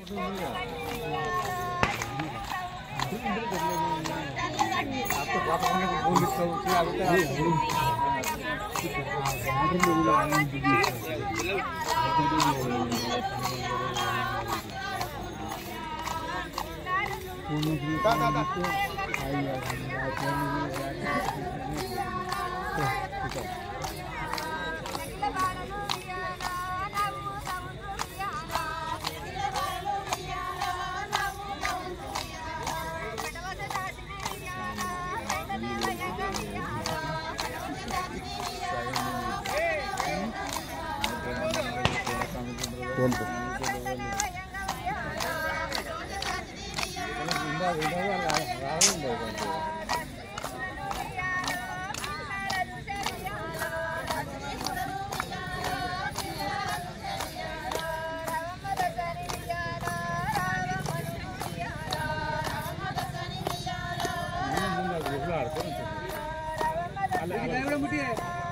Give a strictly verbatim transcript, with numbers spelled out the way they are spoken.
आपको पापा ने बोल दिया कि आप दा दा दा Contoh. Ini